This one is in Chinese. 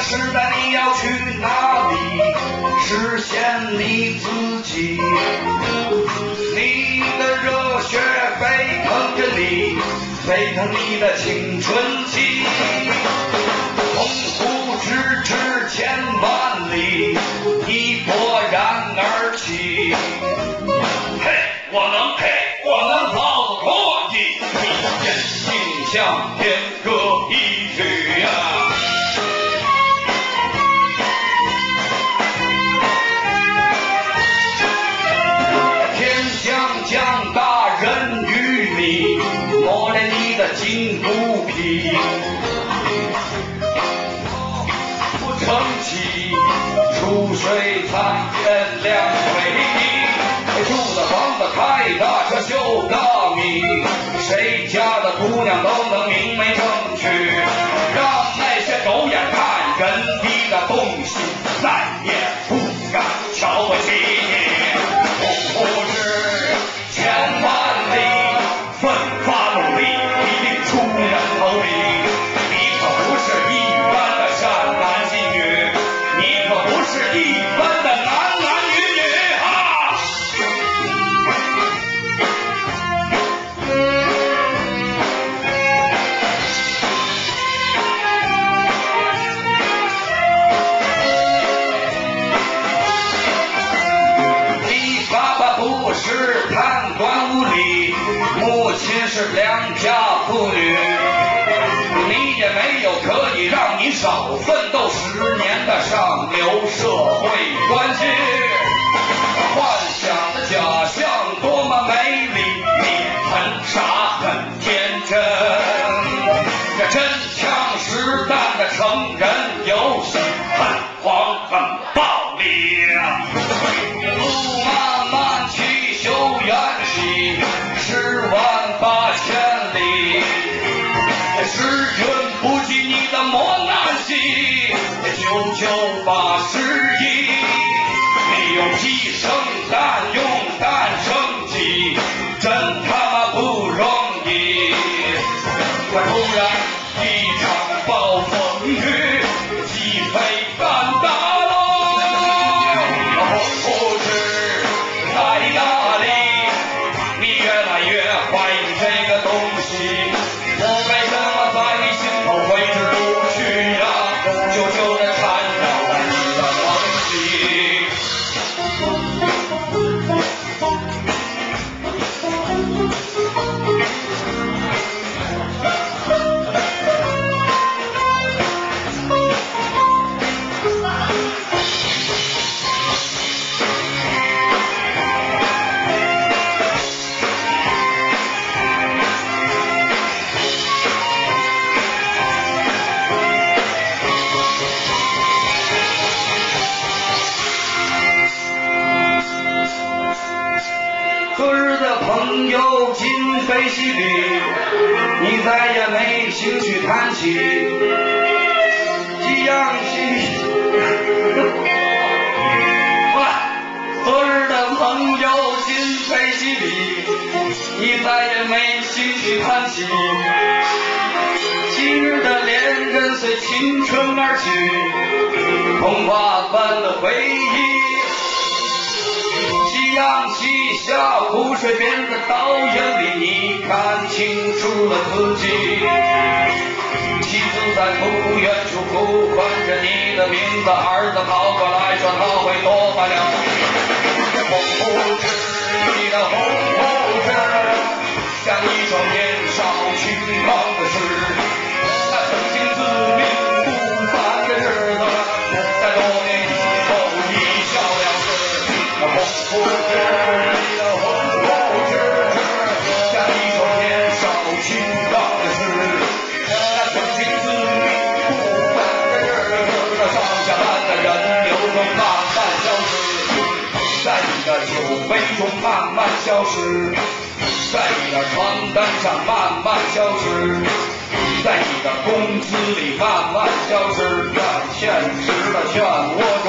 时代你要去哪里实现你自己？你的热血沸腾着你，沸腾你的青春期。鸿鹄直至千万里，你勃然而起。嘿，我能跑得过你，一言心向天歌一曲呀。天将降大任于你，磨练你的筋骨皮。撑起出水残月亮水泥，住的房子开大车修高米，谁家的姑娘都能明媒正娶，让那些狗眼看人低的东西再也不敢瞧不起你。不知千万里奋发努力，一定出人头地。你可不是一般的善男信女，你可不是一般的男女啊！你爸爸不是贪官污吏，母亲是良家妇女，你也没有可以让你少奋斗10年的上流社会关系。幻想的假象多么美丽，你很傻很天真，这真枪实弹的成人游戏很黄很暴力。路漫漫其修远兮，10万8千里。时运不及你的磨难兮，99811。你用鸡生蛋，用蛋生鸡，真他妈不容易。突然一场暴风雨，鸡飞蛋打喽。不知在哪里，你越来越怀疑这个东西。我为什么在你心头挥之不去呀？久久地缠绕了你的东西。昨日的朋友今非昔比，你再也没兴趣谈起激扬兮。昨日的朋友今非昔比，你再也没兴趣谈起今日的恋人随青春而去，童话般的回忆。夕阳西下，湖水边的倒影里，你看清楚了自己。妻子在不远处呼唤着你的名字，儿子跑过来说他会多发2红胡子，你的红胡子像一双年少轻狂的诗，那曾经自命不凡的日子，在多年以后一笑了之。那红胡子，你的红胡子像一双年少轻狂的诗，那曾经自命不凡的日子，那上下班的人流中慢慢消失，在你的酒杯中慢慢消失，在你的床单上慢慢消失，在你的工资里慢慢消失，让现实的漩涡